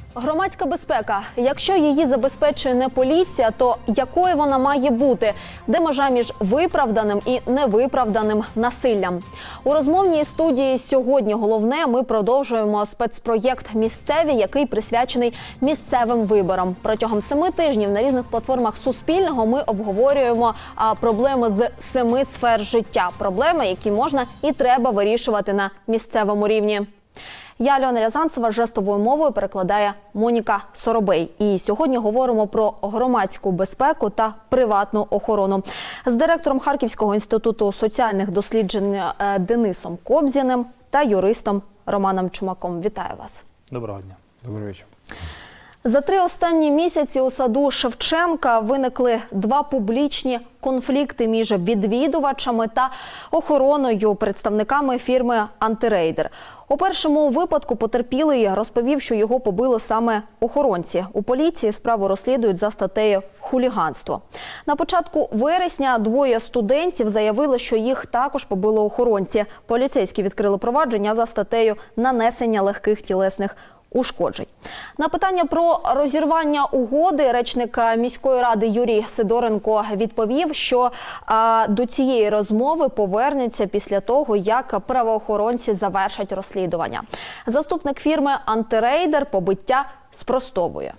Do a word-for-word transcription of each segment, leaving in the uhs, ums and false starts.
Громадська безпека. Якщо її забезпечує не поліція, то якою вона має бути? Де межа між виправданим і невиправданим насиллям? У розмовній студії сьогодні головне ми продовжуємо спецпроєкт «Місцеві», який присвячений місцевим виборам. Протягом семи тижнів на різних платформах Суспільного ми обговорюємо а, проблеми з семи сфер життя. Проблеми, які можна і треба вирішувати на місцевому рівні. Я, Альона Рязанцева, жестовою мовою перекладає Моніка Соробей. І сьогодні говоримо про громадську безпеку та приватну охорону. З директором Харківського інституту соціальних досліджень Денисом Кобзіним та юристом Романом Чумаком. Вітаю вас. Доброго дня. Добрий вечір. За три останні місяці у саду Шевченка виникли два публічні конфлікти між відвідувачами та охороною, представниками фірми «Антирейдер». У першому випадку потерпілий розповів, що його побили саме охоронці. У поліції справу розслідують за статтею «Хуліганство». На початку вересня двоє студентів заявили, що їх також побили охоронці. Поліцейські відкрили провадження за статтею «Нанесення легких тілесних ушкоджень». На питання про розірвання угоди речник міської ради Юрій Сидоренко відповів, що а, до цієї розмови повернеться після того, як правоохоронці завершать розслідування. Заступник фірми «Антирейдер» побиття спростовує.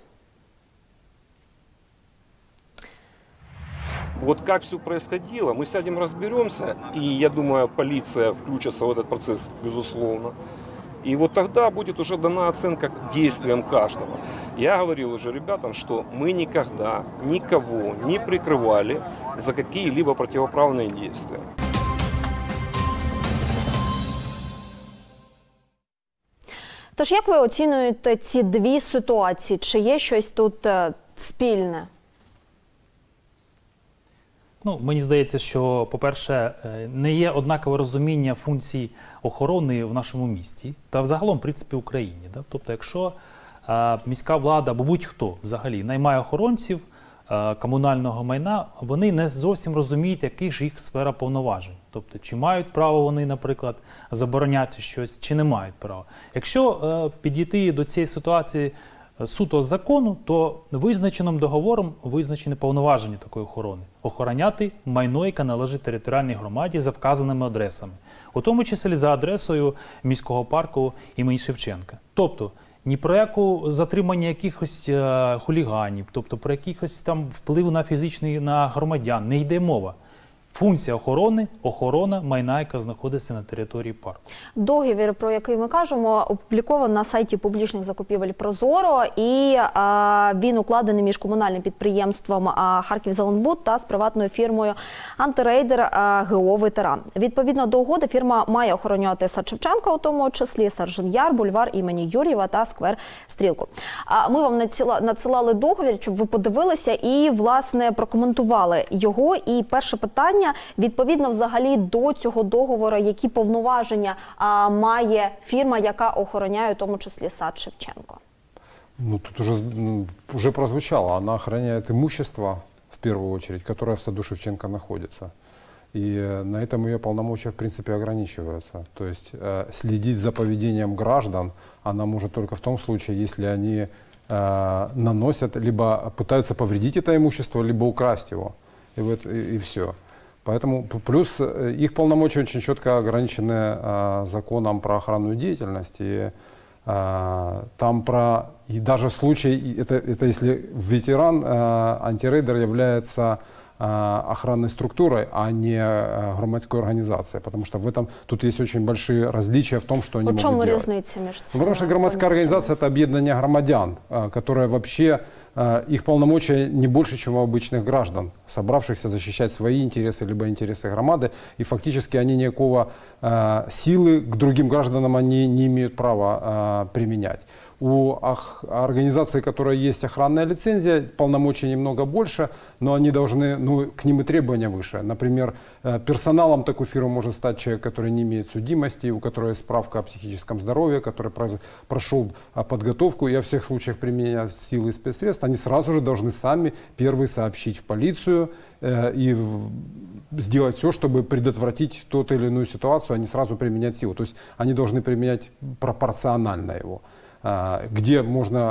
Вот как все происходило, мы сядем, разберемся, и я думаю, полиция включится в этот процесс, безусловно. И вот тогда будет уже дана оценка действиям каждого. Я говорил уже ребятам, что мы никогда никого не прикрывали за какие-либо противоправные действия. Тож, як ви оцінюєте ці дві ситуації? Чи є щось тут е, спільне? Ну, мені здається, що, по-перше, не є однакове розуміння функцій охорони в нашому місті та взагалом, в принципі, в Україні. Да? Тобто, якщо а, міська влада або будь-хто взагалі наймає охоронців а, комунального майна, вони не зовсім розуміють, яка ж їх сфера повноважень. Тобто, чи мають право вони, наприклад, забороняти щось, чи не мають права. Якщо а, підійти до цієї ситуації суто з закону, то визначеним договором визначені повноваження такої охорони. Охороняти майно, яке належить територіальній громаді за вказаними адресами. У тому числі за адресою міського парку імені Шевченка. Тобто, ні про яку затримання якихось е, хуліганів, тобто про якихось там вплив на фізичний, на громадян не йде мова. Функція охорони – охорона майна, яка знаходиться на території парку. Договір, про який ми кажемо, опубліковано на сайті публічних закупівель «Прозоро», і а, він укладений між комунальним підприємством а, «Харківзеленбуд» та з приватною фірмою «Антирейдер» а, ГО «Ветеран». Відповідно до угоди, фірма має охоронювати сад Шевченка, у тому числі Саржин-Яр, бульвар імені Юр'єва та сквер Стрілку. А, ми вам надсилали договір, щоб ви подивилися і, власне, прокоментували його. І перше питання, відповідно взагалі до цього договору, які повноваження а, має фірма, яка охороняє, у тому числі сад Шевченко? Ну, тут уже, уже прозвучало. Она охраняет имущество, в первую очередь, которое в саду Шевченко находится. И на этом ее полномочия, в принципе, ограничиваются. То есть э, следить за поведением граждан она может только в том случае, если они э, наносят, либо пытаются повредить это имущество, либо украсть его. И, вот, и, и все. Поэтому плюс их полномочия очень четко ограничены э, законом про охранную деятельность. И э, там про, и даже в случае, это, это если ветеран, э, антирейдер является э, охранной структурой, а не э, громадской организацией. Потому что в этом, тут есть очень большие различия в том, что они могут делать. В чем разница между ну, потому что громадская организация – это объединение громадян, э, которое вообще... Их полномочия не больше, чем у обычных граждан, собравшихся защищать свои интересы, либо интересы громады. И фактически они никакого э, силы к другим гражданам они не имеют права э, применять. У организации, у которой есть охранная лицензия, полномочий немного больше, но они должны, ну, к ним и требования выше. Например, персоналом такой фирмы может стать человек, который не имеет судимости, у которого есть справка о психическом здоровье, который прошел подготовку и о всех случаях применения силы и спецсредств. Они сразу же должны сами первые сообщить в полицию э, и в, сделать все, чтобы предотвратить ту или иную ситуацию, а не сразу применять силу. То есть они должны применять пропорционально его. где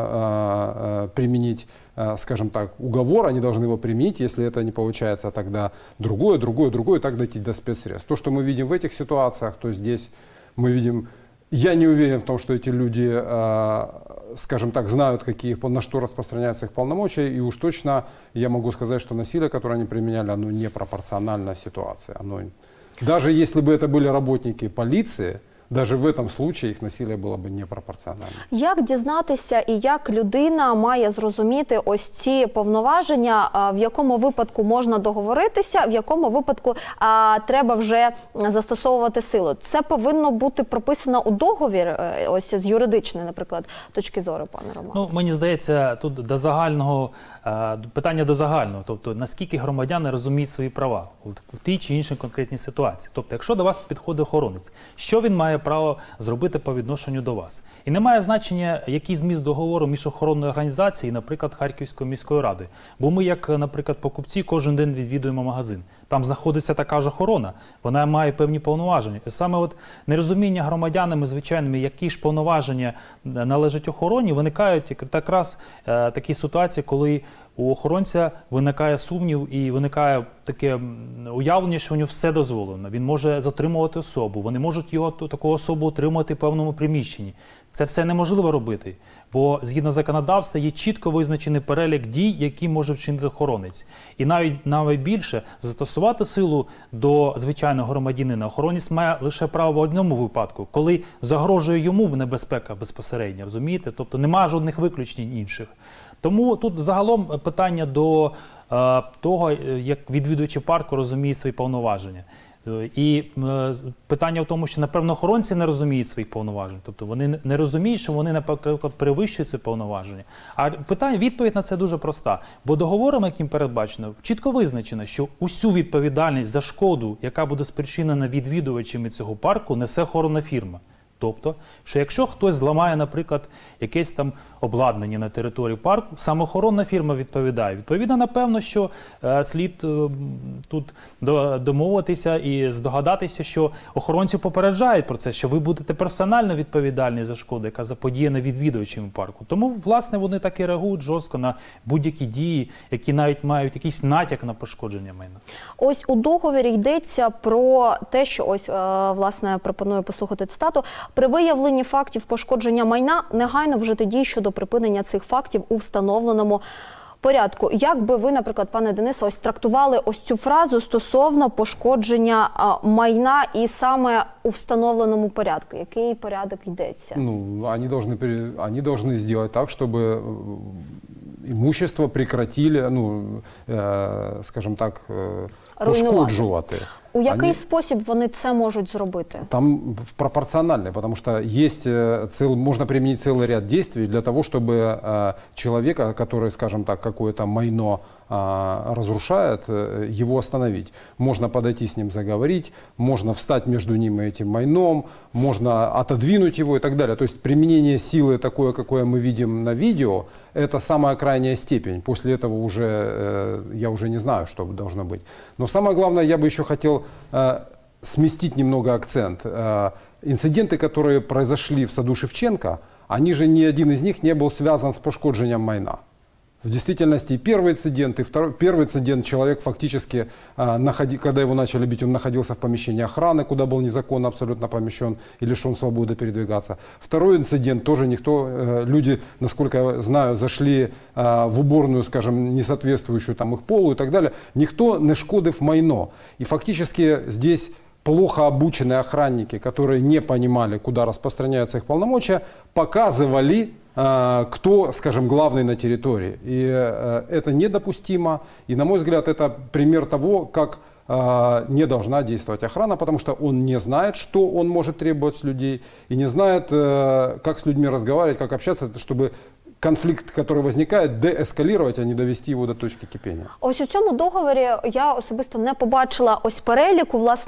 можно применить, скажем так, уговор, они должны его применить. Если это не получается, тогда другое, другое, другое, и так дойти до спецсредств. То, что мы видим в этих ситуациях, то здесь мы видим... Я не уверен в том, что эти люди, скажем так, знают, какие, на что распространяются их полномочия, и уж точно я могу сказать, что насилие, которое они применяли, оно непропорционально ситуации. Оно... Даже если бы это были работники полиции, даже в этом случае їх насилля було б непропорціональне. Як дізнатися і як людина має зрозуміти ось ці повноваження, в якому випадку можна договоритися, в якому випадку а, треба вже застосовувати силу? Це повинно бути прописано у договір, ось з юридичної, наприклад, точки зору, пане Романе? Ну, мені здається, тут до загального, питання до загального, тобто наскільки громадяни розуміють свої права в тій чи іншій конкретній ситуації. Тобто, якщо до вас підходить охоронець, що він має право зробити по відношенню до вас? І немає значення, який зміст договору між охоронною організацією, наприклад, Харківською міською радою. Бо ми, як, наприклад, покупці, кожен день відвідуємо магазин. Там знаходиться така ж охорона, вона має певні повноваження. І саме от нерозуміння громадянами звичайними, які ж повноваження належать охороні, виникають якраз е, такі ситуації, коли у охоронця виникає сумнів і виникає таке уявлення, що у нього все дозволено. Він може затримувати особу, вони можуть його, таку особу утримувати в певному приміщенні. Це все неможливо робити, бо згідно законодавства є чітко визначений перелік дій, які може вчинити охоронець. І навіть, навіть більше, застосувати силу до звичайного громадянина охоронець має лише право в одному випадку, коли загрожує йому небезпека безпосередньо, розумієте? Тобто немає жодних виключень інших. Тому тут загалом питання до е, того, як відвідувачі парку розуміють свої повноваження. І е, питання в тому, що, напевно, охоронці не розуміють своїх повноважень. Тобто вони не розуміють, що вони, наприклад, перевищують ці повноваження. А питання, відповідь на це дуже проста. Бо договором, яким передбачено, чітко визначено, що усю відповідальність за шкоду, яка буде спричинена відвідувачами цього парку, несе охоронна фірма. Тобто, що якщо хтось зламає, наприклад, якесь там обладнання на території парку, саме охоронна фірма відповідає. Відповідно, напевно, що е, слід е, тут домовитися і здогадатися, що охоронців попереджають про це, що ви будете персонально відповідальні за шкоду, яка заподіяна відвідувачами парку. Тому, власне, вони так і реагують жорстко на будь-які дії, які навіть мають якийсь натяк на пошкодження майна. Ось у договорі йдеться про те, що ось, е, власне, пропоную послухати цитату. При виявленні фактів пошкодження майна негайно вжити дій щодо припинення цих фактів у встановленому порядку. Як би ви, наприклад, пане Денисе, ось трактували ось цю фразу стосовно пошкодження а, майна і саме у встановленому порядку? Який порядок йдеться? Ну, вони должны, они должны сделать так, чтобы имущество прекратили, ну, э, скажем так, э, пошкоджувати. У який Они... спосіб вони це можуть зробити? Там пропорционально, потому что есть цел, можно применить целый ряд действий для того, чтобы э, человека, который, скажем так, какое-то майно э, разрушает, э, его остановить. Можно подойти с ним заговорить, можно встать между ним и этим майном, можно отодвинуть его и так далее. То есть применение силы такое, какое мы видим на видео, это самая крайняя степень. После этого уже э, я уже не знаю, что должно быть. Но самое главное, я бы еще хотел э, сместить немного акцент. Э, инциденты, которые произошли в саду Шевченко, они же ни один из них не был связан с пошкоджением майна. В действительности первый инцидент и второй, первый инцидент человек фактически, э, находи, когда его начали бить, он находился в помещении охраны, куда был незаконно абсолютно помещен и лишен свободы передвигаться. Второй инцидент тоже никто, э, люди, насколько я знаю, зашли э, в уборную, скажем, не соответствующую там их полу и так далее. Никто не шкодив майно. И фактически здесь плохо обученные охранники, которые не понимали, куда распространяются их полномочия, показывали, кто, скажем, главный на территории. И это недопустимо. И, на мой взгляд, это пример того, как не должна действовать охрана, потому что он не знает, что он может требовать с людей, и не знает, как с людьми разговаривать, как общаться, чтобы конфлікт, який виникає, деескалірувати, а не довести його до точки кипіння. Ось у цьому договорі я особисто не побачила ось переліку, власне,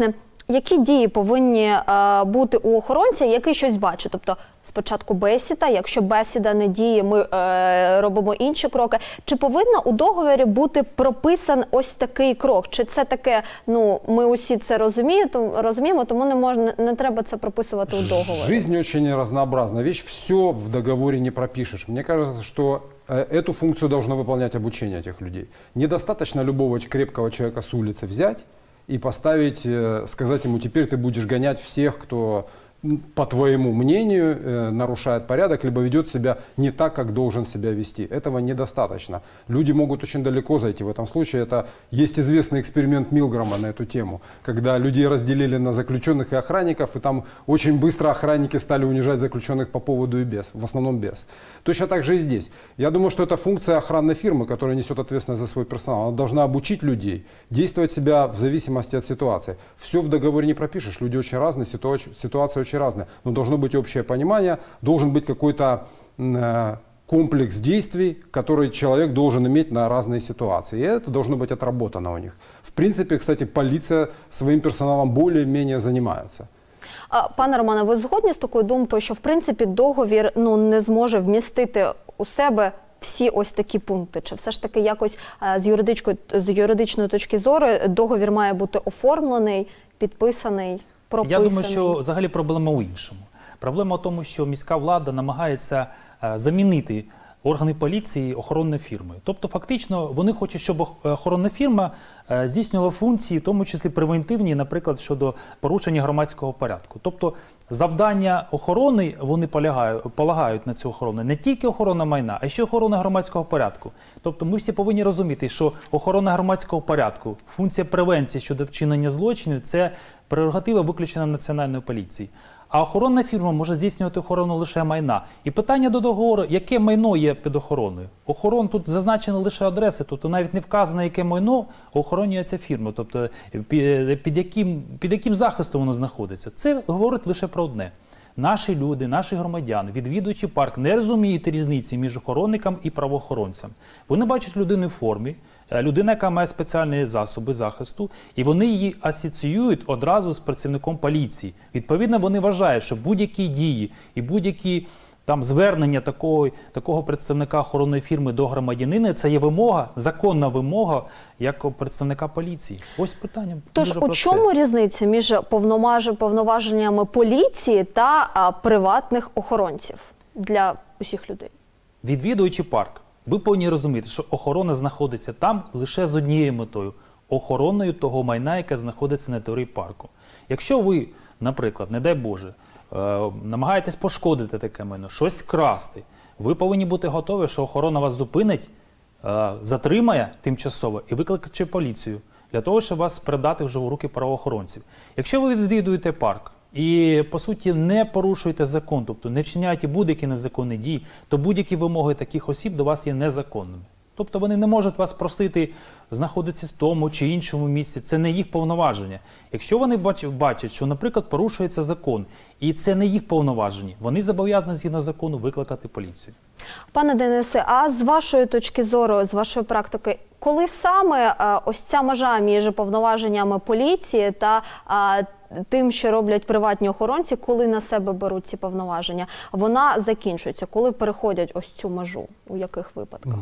Які дії повинні е, бути у охоронця, який щось бачить? Тобто спочатку бесіда, якщо бесіда не діє, ми е, робимо інші кроки. Чи повинна у договорі бути прописан ось такий крок? Чи це таке, ну, ми усі це розуміємо, розуміємо, тому не, можна, не треба це прописувати у договорі? Жизнь очень разнообразна. Вещь все в договоре не пропишешь. Мне кажется, что эту функцию должно выполнять обучение этих людей. Недостаточно любого крепкого человека с улицы взять и поставить, сказать ему, теперь ты будешь гонять всех, кто, по твоему мнению, нарушает порядок, либо ведет себя не так, как должен себя вести. Этого недостаточно. Люди могут очень далеко зайти. В этом случае это есть известный эксперимент Милгрома на эту тему, когда людей разделили на заключенных и охранников, и там очень быстро охранники стали унижать заключенных по поводу и без, в основном без. Точно так же и здесь. Я думаю, что это функция охранной фирмы, которая несет ответственность за свой персонал. Она должна обучить людей, действовать себя в зависимости от ситуации. Все в договоре не пропишешь. Люди очень разные, ситуация, ситуация очень разная. Но должно быть общее понимание, должен быть какой-то э, комплекс действий, который человек должен иметь на разные ситуации. И это должно быть отработано у них. В принципе, кстати, полиция своим персоналом более-менее занимается. Пане Романе, ви згодні з такою думкою, що в принципі договір, ну, не зможе вмістити у себе всі ось такі пункти? Чи все ж таки якось з юридичної, з юридичної точки зору договір має бути оформлений, підписаний, прописаний? Я думаю, що взагалі проблема у іншому. Проблема в тому, що міська влада намагається замінити органи поліції охоронною фірмою. Тобто, фактично, вони хочуть, щоб охоронна фірма здійснювала функції, в тому числі превентивні, наприклад, щодо порушення громадського порядку. Тобто, завдання охорони, вони полягають, полагають на цю охорону. Не тільки охорона майна, а ще охорона громадського порядку. Тобто, ми всі повинні розуміти, що охорона громадського порядку, функція превенції щодо вчинення злочинів – це прерогатива виключена Національної поліції. А охоронна фірма може здійснювати охорону лише майна. І питання до договору, яке майно є під охороною? Охорон тут зазначено лише адреси, тобто навіть не вказано, яке майно охоронює ця фірма, тобто під, під, яким, під яким захистом воно знаходиться. Це говорить лише про одне. Наші люди, наші громадяни, відвідуючи парк, не розуміють різниці між охоронником і правоохоронцем. Вони бачать людину в формі, людина, яка має спеціальні засоби захисту, і вони її асоціюють одразу з працівником поліції. Відповідно, вони вважають, що будь-які дії і будь-які там звернення такого, такого представника охоронної фірми до громадянина – це є вимога, законна вимога, як представника поліції. Ось питання. Тож у чому різниця між повноваженнями поліції та а, приватних охоронців для усіх людей? Відвідуючи парк, ви повинні розуміти, що охорона знаходиться там лише з однією метою – охороною того майна, яке знаходиться на території парку. Якщо ви, наприклад, не дай Боже, намагаєтесь пошкодити таке майно, щось вкрасти, ви повинні бути готові, що охорона вас зупинить, затримає тимчасово і викличе поліцію для того, щоб вас передати вже у руки правоохоронців. Якщо ви відвідуєте парк і, по суті, не порушуєте закон, тобто не вчиняєте будь-які незаконні дії, то будь-які вимоги таких осіб до вас є незаконними. Тобто вони не можуть вас просити знаходитися в тому чи іншому місці, це не їх повноваження. Якщо вони бачать, що, наприклад, порушується закон, і це не їх повноваження, вони зобов'язані згідно закону викликати поліцію. Пане Денисе, а з вашої точки зору, з вашої практики, коли саме а, ось ця межа між повноваженнями поліції та а, тим, що роблять приватні охоронці, коли на себе беруть ці повноваження, вона закінчується? Коли переходять ось цю межу? У яких випадках?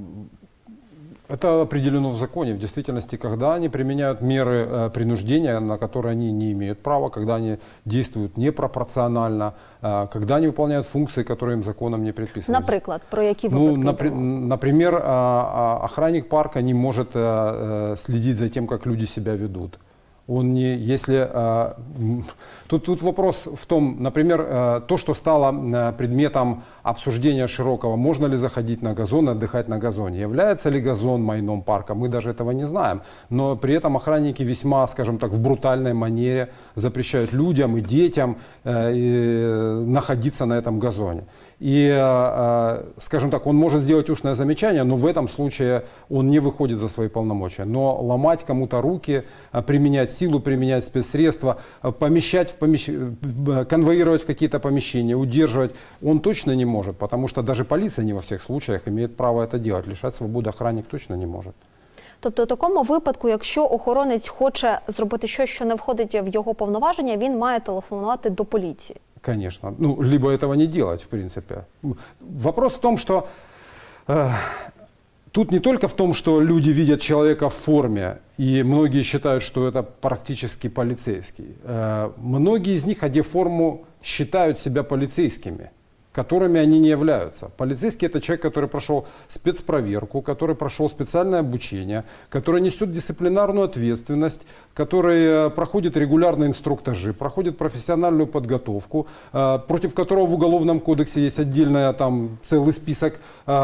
Это определено в законе. В действительности, когда они применяют меры э, принуждения, на которые они не имеют права, когда они действуют непропорционально, э, когда они выполняют функции, которые им законом не предписаны. Например, про какие ну, выпадки? напри например, э, охранник парка не может э, следить за тем, как люди себя ведут. Он не, если, э, тут, тут вопрос в том, например, э, то, что стало э, предметом обсуждения широкого, можно ли заходить на газон и отдыхать на газоне. Является ли газон майном парка, мы даже этого не знаем. Но при этом охранники весьма, скажем так, в брутальной манере запрещают людям и детям э, и находиться на этом газоне. И, э, скажем так, он может сделать устное замечание, но в этом случае он не выходит за свои полномочия. Но ломать кому-то руки, применять силу, применять спецсредства, помещать в помещ... конвоировать в какие-то помещения, удерживать, он точно не может, потому что даже полиция не во всех случаях имеет право это делать. Лишать свободы охранник точно не может. Тобто у такому випадку, якщо охоронець хоче зробити щось, що не входить в його повноваження, він має телефонувати до поліції? Конечно. Ну, либо этого не делать, в принципе. Вопрос в том, что э, тут не только в том, что люди видят человека в форме, и многие считают, что это практически полицейский. Э, многие из них, одев форму, считают себя полицейскими, которыми они не являются. Полицейский – это человек, который прошел спецпроверку, который прошел специальное обучение, который несет дисциплинарную ответственность, который проходит регулярные инструктажи, проходит профессиональную подготовку, против которого в Уголовном кодексе есть отдельный там, целый список,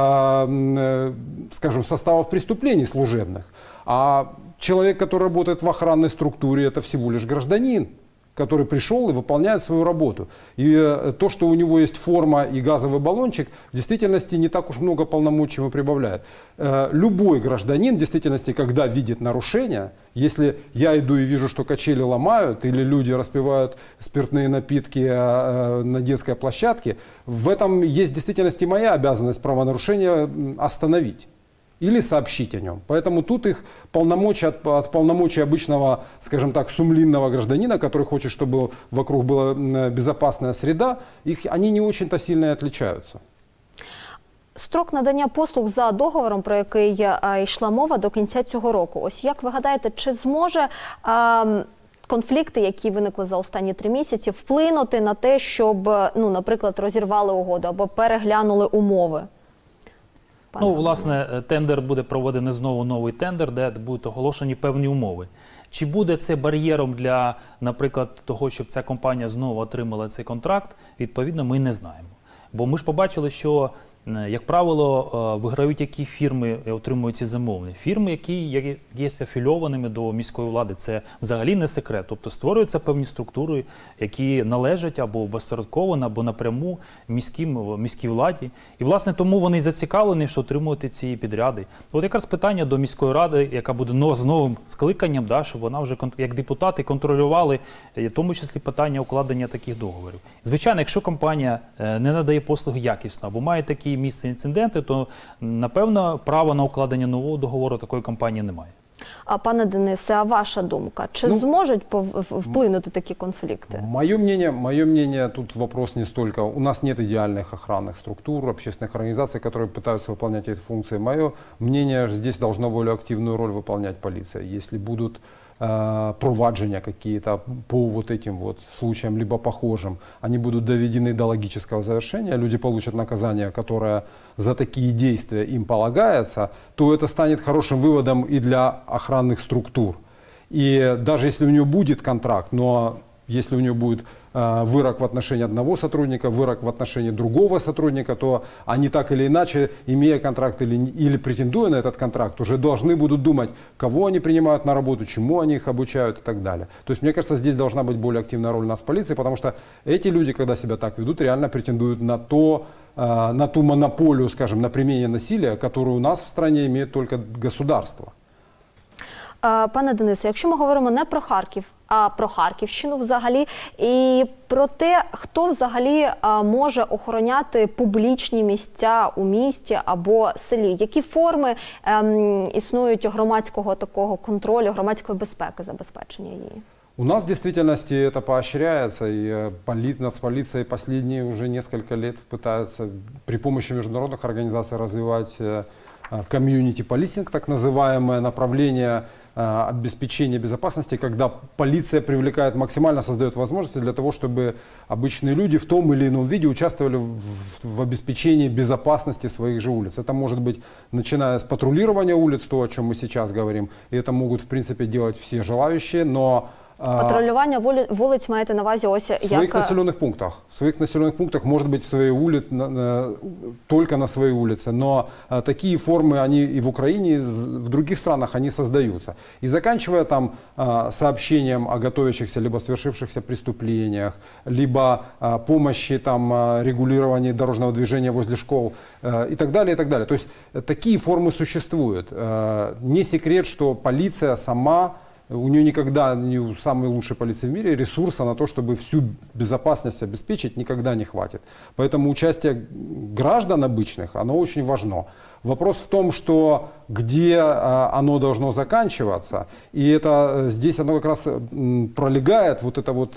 скажем, составов преступлений служебных. А человек, который работает в охранной структуре, это всего лишь гражданин, который пришел и выполняет свою работу. И э, то, что у него есть форма и газовый баллончик, в действительности не так уж много полномочий ему прибавляет. Э, любой гражданин, в действительности, когда видит нарушение, если я иду и вижу, что качели ломают, или люди распивают спиртные напитки э, на детской площадке, в этом есть в действительности моя обязанность правонарушения остановить или сообщить о нем. Поэтому тут их полномочия от, от полномочий обычного, скажем так, сумлинного гражданина, который хочет, чтобы вокруг была безопасная среда, их, они не очень-то сильно отличаются. Строк надання послуг за договором, про який а, йшла мова, до кінця цього року. Ось як ви гадаєте, чи зможе а, конфлікти, які виникли за останні три місяці, вплинути на те, щоб, ну, наприклад, розірвали угоду або переглянули умови? Ну, власне, тендер буде проведений знову новий тендер, де будуть оголошені певні умови. Чи буде це бар'єром для, наприклад, того, щоб ця компанія знову отримала цей контракт, відповідно, ми не знаємо. Бо ми ж побачили, що, як правило, виграють які фірми отримують ці замовлення. Фірми, які є афільованими до міської влади, це взагалі не секрет. Тобто створюються певні структури, які належать або обосередковано, або напряму міським, міській владі. І, власне, тому вони зацікавлені, що отримувати ці підряди. От якраз питання до міської ради, яка буде з новим скликанням, да, щоб вона вже, як депутати, контролювали, в тому числі питання укладення таких договорів. Звичайно, якщо компанія не надає послуги якісно, або має такі місце інциденти, то, напевно, права на укладення нового договору такої компанії немає. А, пане Денисе, а ваша думка? Чи ну, зможуть вплинути такі конфликты? Мое мнение, мое мнение, тут вопрос не столько... У нас нет идеальных охранных структур, общественных организаций, которые пытаются выполнять эти функции. Мое мнение, здесь должна более активную роль выполнять полиция. Если будут э, проваджения какие-то по вот этим вот случаям, либо похожим, они будут доведены до логического завершения, люди получат наказание, которое за такие действия им полагается, то это станет хорошим выводом и для охранных структур. И даже если у нее будет контракт, но если у нее будет э, вырок в отношении одного сотрудника, вырок в отношении другого сотрудника, то они так или иначе, имея контракт или, или претендуя на этот контракт, уже должны будут думать, кого они принимают на работу, чему они их обучают и так далее. То есть, мне кажется, здесь должна быть более активная роль нас полиции, потому что эти люди, когда себя так ведут, реально претендуют на то, э, на ту монополию, скажем, на применение насилия, которую у нас в стране имеет только государство. Пане Денисе, якщо ми говоримо не про Харків, а про Харківщину взагалі, і про те, хто взагалі може охороняти публічні місця у місті або селі, які форми ем, існують громадського такого контролю, громадської безпеки, забезпечення її? У нас в действительности это поощряется, и поли, нацполиция последние уже несколько лет пытаются при помощи международных организаций развивать комьюнити-полисинг, так называемое направление э, обеспечения безопасности, когда полиция привлекает, максимально создает возможности для того, чтобы обычные люди в том или ином виде участвовали в, в обеспечении безопасности своих же улиц. Это может быть, начиная с патрулирования улиц, то, о чем мы сейчас говорим, и это могут, в принципе, делать все желающие, но патрулювання вулиць маєте на увазі ось як... В своих населенных пунктах. В своих населенных пунктах, может быть, в своей улице, только на своей улице. Но такие формы, они и в Украине, и в других странах, они создаются. И заканчивая там сообщением о готовящихся либо совершившихся преступлениях, либо помощи там регулировании дорожного движения возле школ и так далее, и так далее. То есть такие формы существуют. Не секрет, что полиция сама у нее никогда, не у самой лучшей полиции в мире, ресурса на то, чтобы всю безопасность обеспечить, никогда не хватит. Поэтому участие граждан обычных, оно очень важно. Вопрос в том, что где оно должно заканчиваться, и это здесь оно как раз пролегает, вот эта вот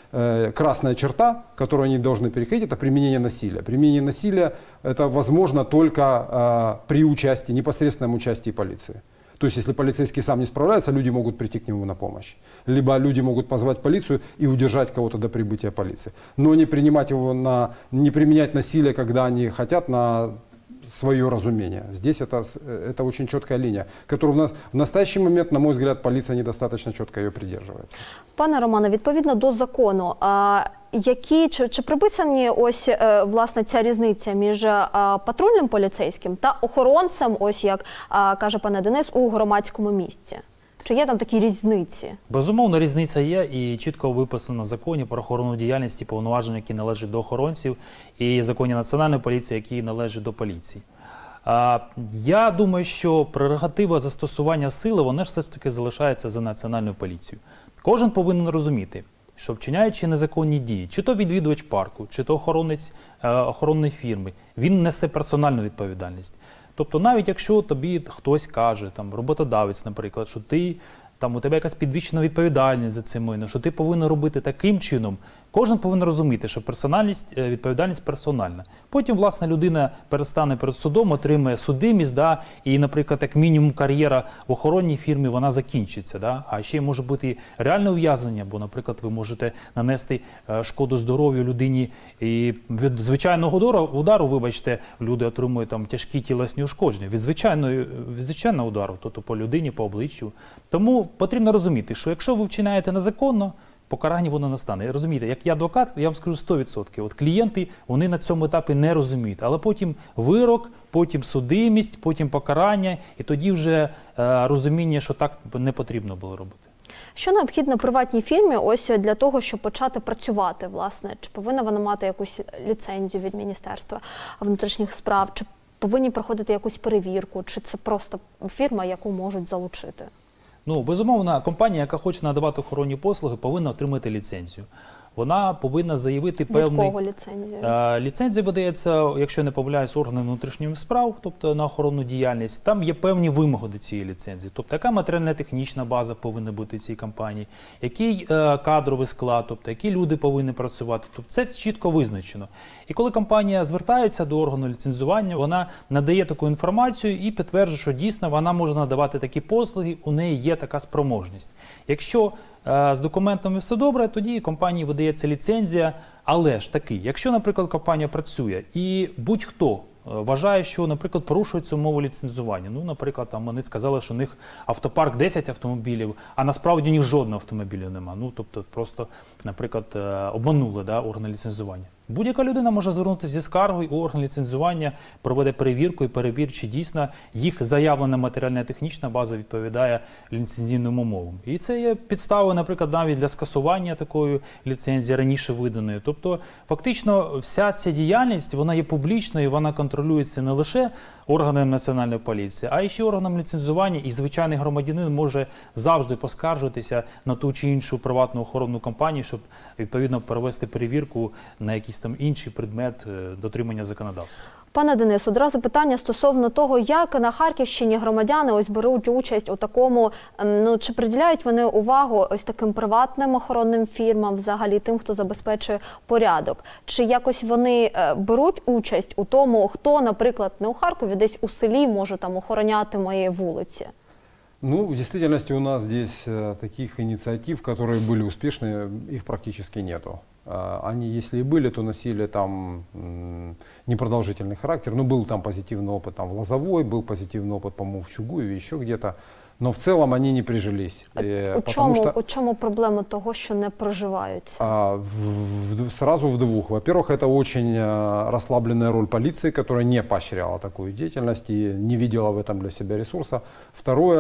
э, красная черта, которую они должны переходить, это применение насилия. Применение насилия это возможно только э, при участии, непосредственном участии полиции. То есть, если полицейский сам не справляется, люди могут прийти к нему на помощь. Либо люди могут позвать полицию и удержать кого-то до прибытия полиции. Но не принимать его на, не применять насилие, когда они хотят, на свое разумение. Здесь это, это очень четкая линия, которую в, нас, в настоящий момент, на мой взгляд, полиция недостаточно четко ее придерживается. Пане Романе, відповідно до закону, а, які, чи, чи приписані ось, е, власне, ця різниця між а, патрульним поліцейським та охоронцем, ось як а, каже пане Денис, у громадському місці? Чи є там такі різниці? Безумовно, різниця є і чітко виписано в законі про охоронну діяльність і повноваження, які належать до охоронців, і в законі Національної поліції, які належать до поліції. А, я думаю, що прерогатива застосування сили, вона ж все ж таки залишається за Національною поліцією. Кожен повинен розуміти, що вчиняючи незаконні дії, чи то відвідувач парку, чи то охоронець е, охоронної фірми, він несе персональну відповідальність. Тобто навіть якщо тобі хтось каже, там, роботодавець, наприклад, що ти, там, у тебе якась підвищена відповідальність за це майно, що ти повинен робити таким чином, кожен повинен розуміти, що персональність, відповідальність персональна. Потім, власне, людина перестане перед судом, отримає судимість, да, і, наприклад, як мінімум кар'єра в охоронній фірмі, вона закінчиться. Да, а ще може бути реальне ув'язнення, бо, наприклад, ви можете нанести шкоду здоров'ю людині і від звичайного удару, удару, вибачте, люди отримують там тяжкі тілесні ушкодження, від звичайного, від звичайного удару, тобто по людині, по обличчю. Тому потрібно розуміти, що якщо ви вчиняєте незаконно, покарання воно настане. Розумієте, як я адвокат, я вам скажу сто відсотків. От клієнти, вони на цьому етапі не розуміють. Але потім вирок, потім судимість, потім покарання, і тоді вже е, розуміння, що так не потрібно було робити. Що необхідно приватній фірмі ось для того, щоб почати працювати, власне? Чи повинна вона мати якусь ліцензію від Міністерства внутрішніх справ? Чи повинні проходити якусь перевірку? Чи це просто фірма, яку можуть залучити? Ну, безумовно, компанія, яка хоче надавати охоронні послуги, повинна отримати ліцензію. Вона повинна заявити певний... Від кого ліцензію? Ліцензія видається, якщо не помиляюсь, органами внутрішніх справ, тобто на охоронну діяльність. Там є певні вимоги до цієї ліцензії. Тобто, яка матеріально-технічна база повинна бути в цій компанії, який е, кадровий склад, тобто, які люди повинні працювати. Тобто, це чітко визначено. І коли компанія звертається до органу ліцензування, вона надає таку інформацію і підтверджує, що дійсно вона може надавати такі послуги, у неї є така спроможність. Якщо з документами все добре, тоді компанії видається ліцензія, але ж таки, якщо, наприклад, компанія працює і будь-хто вважає, що, наприклад, порушується умови ліцензування. Ну, наприклад, там вони сказали, що у них автопарк десять автомобілів, а насправді у них жодного автомобіля немає. Ну, тобто просто, наприклад, обманули, да, органи ліцензування. Будь-яка людина може звернутися зі скаргою, і орган ліцензування проведе перевірку і перевірить, чи дійсно їх заявлена матеріально-технічна база відповідає ліцензійним умовам. І це є підставою, наприклад, навіть для скасування такої ліцензії раніше виданої. Тобто, фактично, вся ця діяльність, вона є публічною, вона контролюється не лише органами Національної поліції, а й ще органом ліцензування, і звичайний громадянин може завжди поскаржитися на ту чи іншу приватну охоронну компанію, щоб, відповідно, провести перевірку на якісь там інший предмет дотримання законодавства. Пане Денис, одразу питання стосовно того, як на Харківщині громадяни ось беруть участь у такому, ну, чи приділяють вони увагу ось таким приватним охоронним фірмам, взагалі тим, хто забезпечує порядок? Чи якось вони беруть участь у тому, хто, наприклад, не у Харкові, десь у селі може там охороняти мої вулиці? Ну, в действительности у нас здесь таких инициатив, которые были успешны, их практически нету. Они, если и были, то носили там непродолжительный характер. Ну, был там позитивный опыт там, в Лозовой, был позитивный опыт, по-моему, в Чугуеве, еще где-то. Но в целом они не прижились. А у, чому, что, у чому проблема того, що не проживаються? А, в, в, сразу в двух. Во-первых, это очень а, расслабленная роль полиции, которая не поощряла такую деятельность и не видела в этом для себя ресурса. Второе,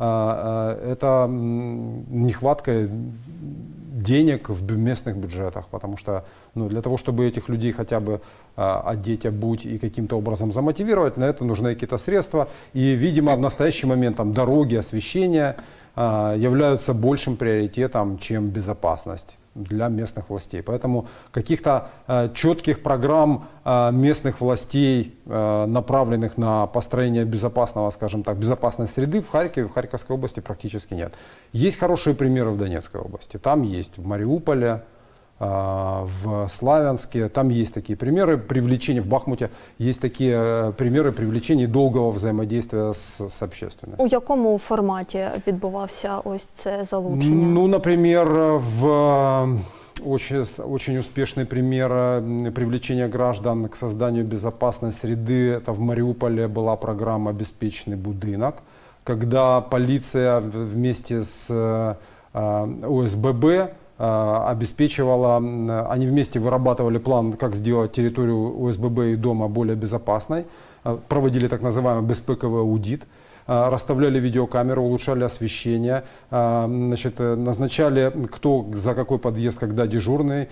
это нехватка денег в местных бюджетах, потому что ну, для того, чтобы этих людей хотя бы а, одеть, обуть и каким-то образом замотивировать, на это нужны какие-то средства. И, видимо, в настоящий момент там, дороги, освещение а, являются большим приоритетом, чем безопасность для местных властей. Поэтому каких-то э, четких программ э, местных властей, э, направленных на построение безопасного, скажем так, безопасной среды в Харькове, в Харьковской области практически нет. Есть хорошие примеры в Донецкой области. Там есть в Мариуполе, э, в Славянске, там есть такие примеры привлечения, в Бахмуте есть такие э, примеры привлечения долгого взаимодействия с, с общественностью. У якому форматі відбувався ось це залучення? Ну, например, в очень, очень успешный пример привлечения граждан к созданию безопасной среды. Это в Мариуполе была программа «Беспечный будинок», когда полиция вместе с О С Б Б обеспечивала, они вместе вырабатывали план, как сделать территорию О С Б Б и дома более безопасной, проводили так называемый беспековый аудит, расставляли видеокамеры, улучшали освещение, значит, назначали, кто за какой подъезд, когда дежурный,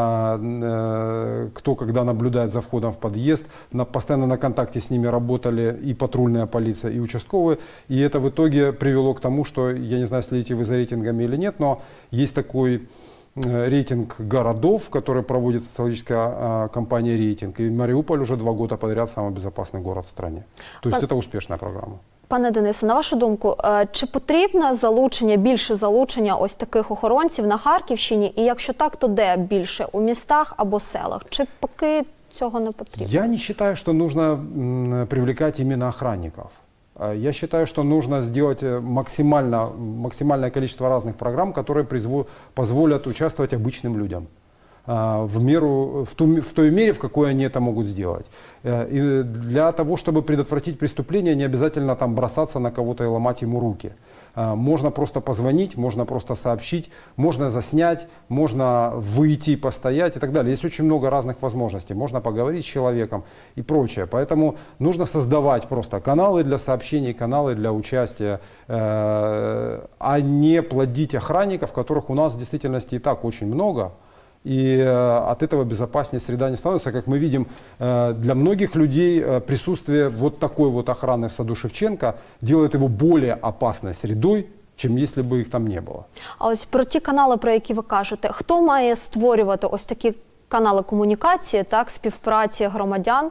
кто когда наблюдает за входом в подъезд. Постоянно на контакте с ними работали и патрульная полиция, и участковые. И это в итоге привело к тому, что, я не знаю, следите вы за рейтингами или нет, но есть такой рейтинг городов, который проводит социологическая компания «Рейтинг». И Мариуполь уже два года подряд самый безопасный город в стране. То есть это успешная программа. Пане Денисе, на вашу думку, чи потрібно залучення, більше залучення ось таких охоронців на Харківщині? І якщо так, то де більше? У містах або селах? Чи поки цього не потрібно? Я не считаю, что нужно привлекать именно охранников. Я считаю, что нужно сделать максимально, максимальное количество разных программ, которые позволят участвовать обычным людям. В, меру, в, ту, в той мере, в какой они это могут сделать. И для того, чтобы предотвратить преступление, не обязательно там бросаться на кого-то и ломать ему руки. Можно просто позвонить, можно просто сообщить, можно заснять, можно выйти, постоять и так далее. Есть очень много разных возможностей. Можно поговорить с человеком и прочее. Поэтому нужно создавать просто каналы для сообщений, каналы для участия, а не плодить охранников, которых у нас в действительности и так очень много. И от этого безопаснее среда не становится. Как мы видим, для многих людей присутствие вот такой вот охраны в саду Шевченко делает его более опасной средой, чим якщо б їх там не було. А ось про ті канали, про які ви кажете, хто має створювати ось такі канали комунікації, так, співпраці громадян?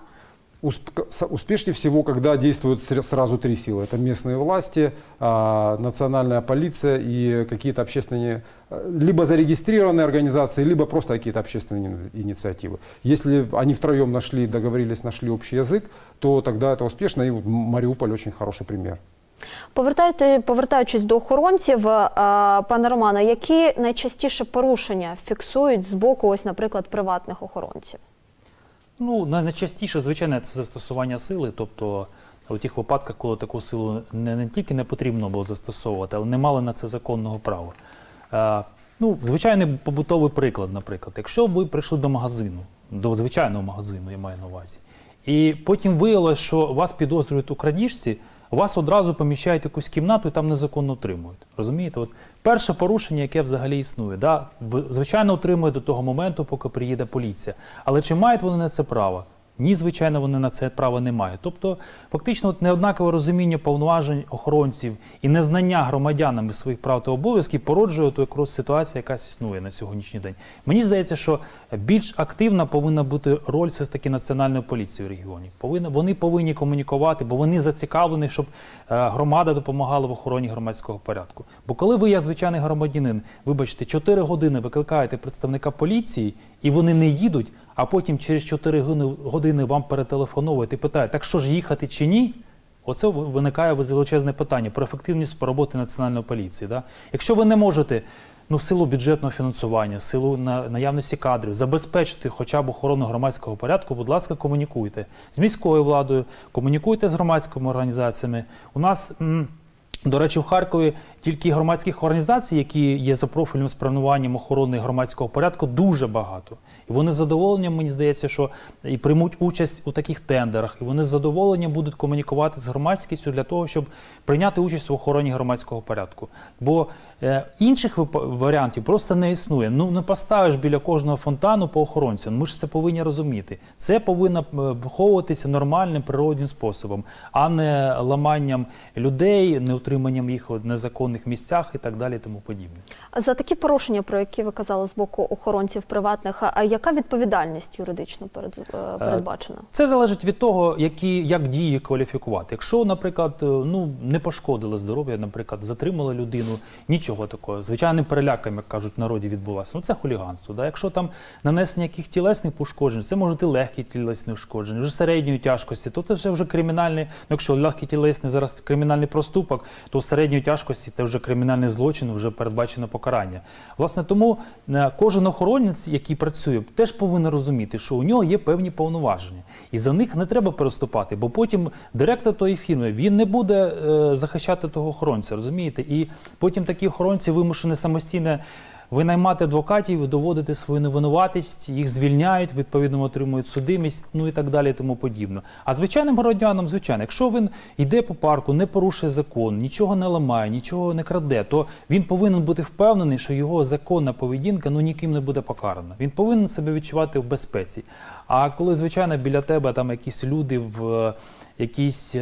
Успешнее всего, когда действуют сразу три силы. Это местные власти, национальная полиция и какие-то общественные, либо зарегистрированные организации, либо просто какие-то общественные инициативы. Если они втроем нашли, договорились, нашли общий язык, то тогда это успешно. И Мариуполь очень хороший пример. Повертаючись до охоронців, пане Романе, які найчастіше порушення фіксують з боку, ось, наприклад, приватних охоронців? Ну, найчастіше, звичайно, це застосування сили, тобто у тих випадках, коли таку силу не, не тільки не потрібно було застосовувати, але не мали на це законного права. Е, ну, звичайний побутовий приклад, наприклад. Якщо ви прийшли до магазину, до звичайного магазину, я маю на увазі, і потім виявилось, що вас підозрюють у крадіжці, вас одразу поміщають в якусь кімнату і там незаконно утримують. Розумієте? От перше порушення, яке взагалі існує. Да? Звичайно, утримують до того моменту, поки приїде поліція. Але чи мають вони на це право? Ні, звичайно, вони на це право не мають. Тобто, фактично, от неоднакове розуміння повноважень охоронців і незнання громадянами своїх прав та обов'язків породжує ту якраз ситуацію, яка існує на сьогоднішній день. Мені здається, що більш активна повинна бути роль все ж таки Національної поліції в регіоні. Повинна, вони повинні комунікувати, бо вони зацікавлені, щоб е, громада допомагала в охороні громадського порядку. Бо коли ви, як звичайний громадянин, вибачте, чотири години викликаєте представника поліції, і вони не їдуть, а потім через чотири години вам перетелефонують і питають, так що ж їхати чи ні? Оце виникає величезне питання про ефективність роботи Національної поліції. Да? Якщо ви не можете, ну, в силу бюджетного фінансування, в силу наявності кадрів, забезпечити хоча б охорону громадського порядку, будь ласка, комунікуйте з міською владою, комунікуйте з громадськими організаціями. У нас... До речі, в Харкові Тільки громадських організацій, які є за профільним спрямуванням охорони громадського порядку, дуже багато. І вони з задоволенням, мені здається, що і приймуть участь у таких тендерах, і вони з задоволенням будуть комунікувати з громадськістю для того, щоб прийняти участь в охороні громадського порядку. Бо е, інших варіантів просто не існує. Ну, не поставиш біля кожного фонтану по охоронцю. Ми ж це повинні розуміти. Це повинно виховуватися нормальним природним способом, а не ламанням людей, не утриманням їх в незаконних місцях і так далі і тому подібне. За такі порушення, про які ви казали з боку охоронців приватних, а яка відповідальність юридично перед, передбачена? Це залежить від того, які, як дії кваліфікувати. Якщо, наприклад, ну, не пошкодили здоров'я, наприклад, затримали людину, нічого такого, звичайним переляком, як кажуть в народі, відбулося, ну це хуліганство. Да? Якщо там нанесення яких тілесних пошкоджень, це може бути легкі тілесні ушкодження, вже середньої тяжкості, то це вже, вже кримінальний, ну, якщо легкі тілесні зараз кримінальний проступок, то середньої тяжкості це вже кримінальний злочин, вже передбачено покарання. Власне, тому кожен охоронець, який працює, теж повинен розуміти, що у нього є певні повноваження. І за них не треба переступати, бо потім директор тої фірми, він не буде е, захищати того охоронця, розумієте? І потім такі охоронці вимушені самостійно винаймати адвокатів, доводити свою невинуватість, їх звільняють, відповідно отримують судимість, ну і так далі і тому подібне. А звичайним громадянам, звичайно, якщо він йде по парку, не порушує закон, нічого не ламає, нічого не краде, то він повинен бути впевнений, що його законна поведінка ну ніким не буде покарана. Він повинен себе відчувати в безпеці. А коли, звичайно, біля тебе там якісь люди в якійсь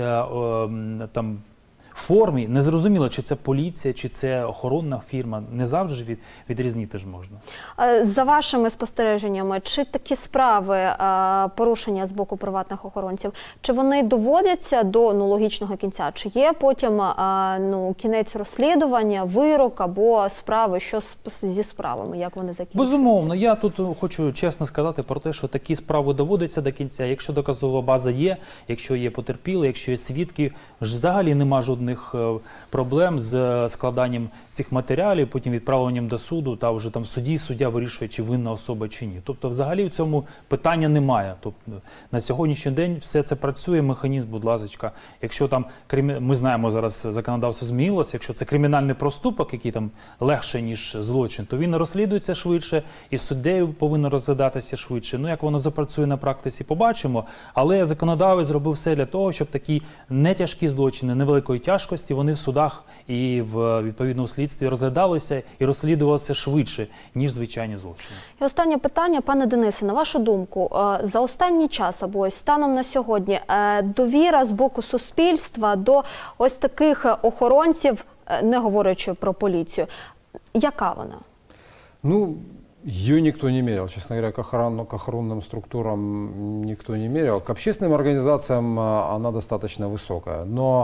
там формі, незрозуміло, чи це поліція, чи це охоронна фірма, не завжди ж від, відрізнити ж можна. За вашими спостереженнями, чи такі справи порушення з боку приватних охоронців, чи вони доводяться до ну, логічного кінця? Чи є потім ну, кінець розслідування, вирок або справи? Що зі справами? Як вони закінчуються? Безумовно. Я тут хочу чесно сказати про те, що такі справи доводяться до кінця. Якщо доказова база є, якщо є потерпілі, якщо є свідки, взагалі нема жодних проблем з складанням цих матеріалів, потім відправленням до суду, та вже там в суді суддя вирішує, чи винна особа, чи ні. Тобто взагалі в цьому питання немає. Тобто на сьогоднішній день все це працює, механізм, будь ласка. Якщо там, ми знаємо зараз, законодавство змінилося, якщо це кримінальний проступок, який там легше, ніж злочин, то він розслідується швидше, і суддею повинно розглядатися швидше. Ну, як воно запрацює на практиці, побачимо. Але законодавець зробив все для того, щоб такі нетяжкі злочини, невеликої тяжкості, вони в судах і в відповідному слідстві розглядалися і розслідувалися швидше, ніж звичайні злочини. І останнє питання, пане Денисе, на вашу думку, за останній час або ось станом на сьогодні довіра з боку суспільства до ось таких охоронців, не говорячи про поліцію, яка вона? Ну, ее никто не мерил, честно говоря, к, охран, к охранным структурам никто не мерил. К общественным организациям она достаточно высокая, но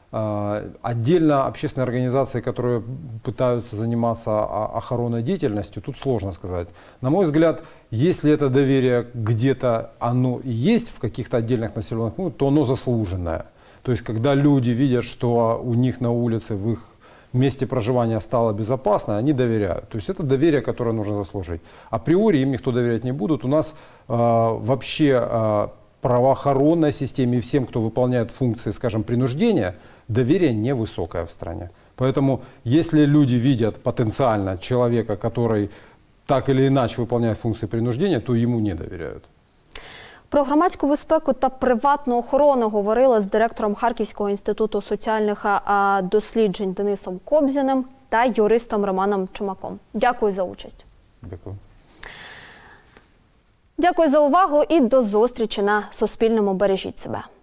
отдельно общественные организации, которые пытаются заниматься охоронной деятельностью, тут сложно сказать. На мой взгляд, если это доверие где-то оно и есть в каких-то отдельных населенных пунктах, то оно заслуженное. То есть, когда люди видят, что у них на улице, в их месте проживания стало безопасно, они доверяют. То есть это доверие, которое нужно заслужить. Априори им никто доверять не будет. У нас э, вообще э, правоохранной системе и всем, кто выполняет функции, скажем, принуждения, доверие невысокое в стране. Поэтому, если люди видят потенциально человека, который так или иначе выполняет функции принуждения, то ему не доверяют. Про громадську безпеку та приватну охорону говорили з директором Харківського інституту соціальних досліджень Денисом Кобзіним та юристом Романом Чумаком. Дякую за участь. Дякую. Дякую за увагу і до зустрічі на Суспільному. Бережіть себе.